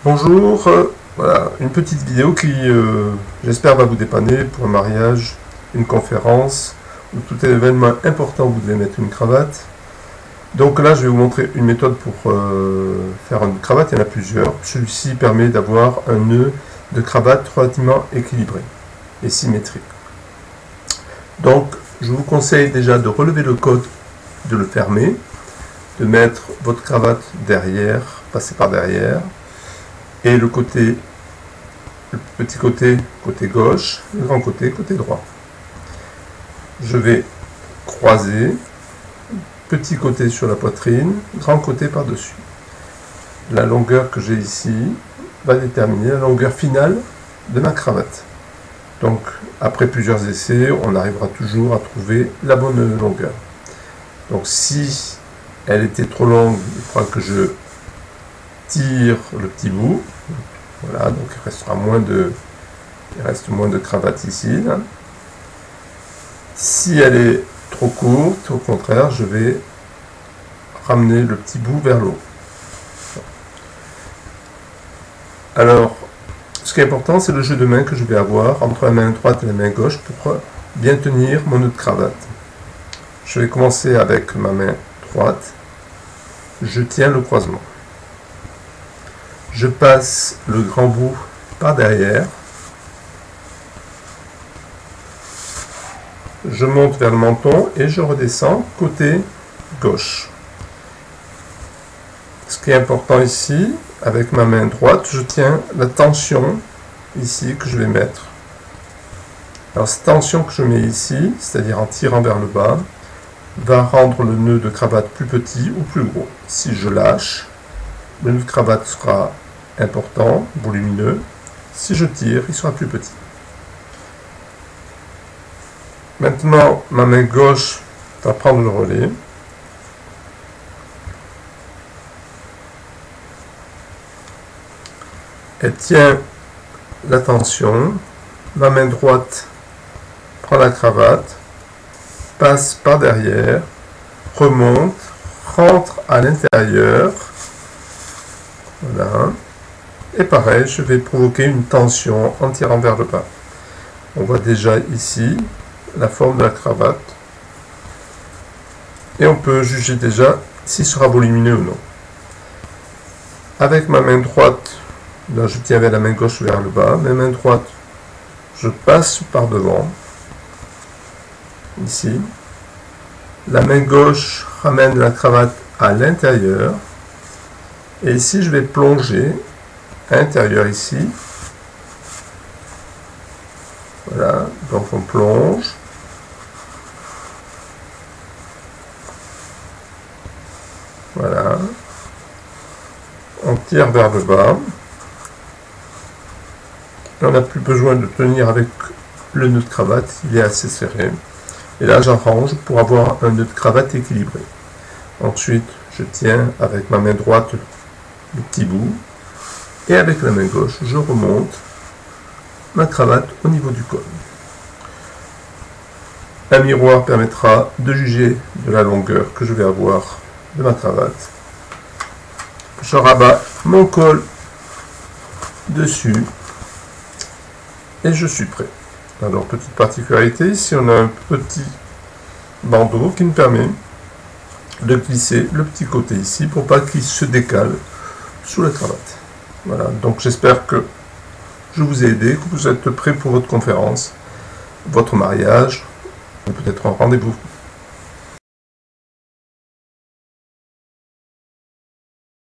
Bonjour, voilà une petite vidéo qui j'espère va vous dépanner pour un mariage, une conférence ou tout événement important où vous devez mettre une cravate. Donc là je vais vous montrer une méthode pour faire une cravate, il y en a plusieurs. Celui-ci permet d'avoir un nœud de cravate relativement équilibré et symétrique. Donc je vous conseille déjà de relever le code, de le fermer, de mettre votre cravate derrière, passer par derrière, et le petit côté, côté gauche, le grand côté, côté droit. Je vais croiser, petit côté sur la poitrine, grand côté par-dessus. La longueur que j'ai ici va déterminer la longueur finale de ma cravate. Donc, après plusieurs essais, on arrivera toujours à trouver la bonne longueur. Donc, si elle était trop longue, il faudra que je tire le petit bout. Voilà, donc il reste moins de cravate ici. Là. Si elle est trop courte, au contraire, je vais ramener le petit bout vers le haut. Alors, ce qui est important, c'est le jeu de main que je vais avoir entre la main droite et la main gauche pour bien tenir mon nœud de cravate. Je vais commencer avec ma main droite. Je tiens le croisement. Je passe le grand bout par derrière. Je monte vers le menton et je redescends côté gauche. Ce qui est important ici, avec ma main droite, je tiens la tension ici que je vais mettre. Alors cette tension que je mets ici, c'est-à-dire en tirant vers le bas, va rendre le nœud de cravate plus petit ou plus gros. Si je lâche, le nœud de cravate sera important, volumineux. Si je tire, il sera plus petit. Maintenant, ma main gauche va prendre le relais. Elle tient la tension. Ma main droite prend la cravate, passe par derrière, remonte, rentre à l'intérieur. Voilà. Et pareil, je vais provoquer une tension en tirant vers le bas. On voit déjà ici la forme de la cravate. Et on peut juger déjà s'il sera volumineux ou non. Avec ma main droite, là je tiens avec la main gauche vers le bas. Ma main droite, je passe par devant. Ici. La main gauche ramène la cravate à l'intérieur. Et ici, je vais plonger à l'intérieur ici. Voilà, donc on plonge. Voilà. On tire vers le bas. Et on n'a plus besoin de tenir avec le nœud de cravate, il est assez serré. Et là, j'arrange pour avoir un nœud de cravate équilibré. Ensuite, je tiens avec ma main droite le petit bout. Et avec la main gauche, je remonte ma cravate au niveau du col. Un miroir permettra de juger de la longueur que je vais avoir de ma cravate. Je rabats mon col dessus et je suis prêt. Alors, petite particularité, ici on a un petit bandeau qui me permet de glisser le petit côté ici pour pas qu'il se décale sous la cravate. Voilà, donc j'espère que je vous ai aidé, que vous êtes prêts pour votre conférence, votre mariage, ou peut-être un rendez-vous.